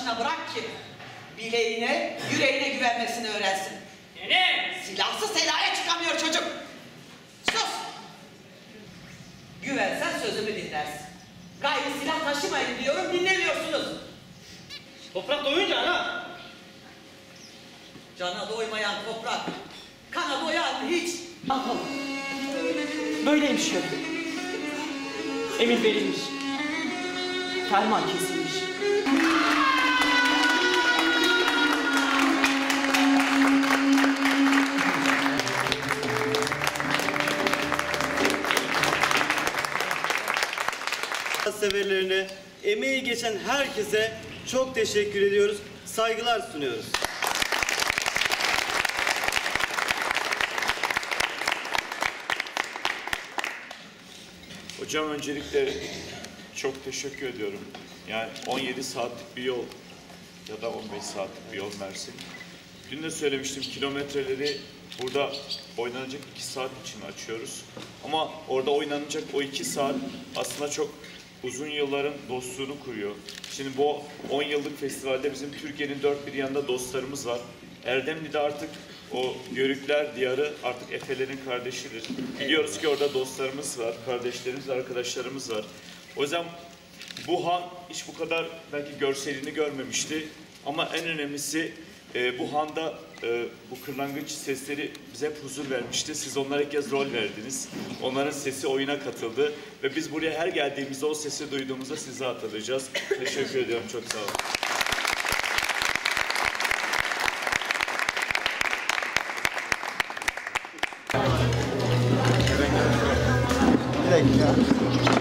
başına bırak ki bileğine, yüreğine güvenmesini öğrensin. Nene! Silahsız helaya çıkamıyor çocuk. Sus! Güvensen sözümü dinlersin. Gayrı silah taşımayın diyorum, dinlemiyorsunuz. Toprak doyunca ana! Cana doymayan toprak, kana doyan hiç. Ne yapalım? Böyleymiş ya. Emir verilmiş. Ferman kesilmiş. Severlerine, emeği geçen herkese çok teşekkür ediyoruz. Saygılar sunuyoruz. Hocam öncelikle çok teşekkür ediyorum. Yani 17 saatlik bir yol ya da 15 saatlik bir yol Mersin. Dün de söylemiştim, kilometreleri burada oynanacak 2 saat için açıyoruz. Ama orada oynanacak o 2 saat aslında çok uzun yılların dostluğunu kuruyor. Şimdi bu 10 yıllık festivalde bizim Türkiye'nin dört bir yanında dostlarımız var. Erdemli'de artık o Yörükler diyarı artık Efelerin kardeşidir. Biliyoruz ki orada dostlarımız var, kardeşlerimiz, arkadaşlarımız var. O yüzden bu han hiç bu kadar belki görselini görmemişti. Ama en önemlisi bu handa bu kırlangıç sesleri bize hep huzur vermişti. Siz onlara ilk kez rol verdiniz. Onların sesi oyuna katıldı. Ve biz buraya her geldiğimizde o sesi duyduğumuzda sizi hatırlayacağız. Teşekkür ediyorum. Çok sağ olun. Bir dakika.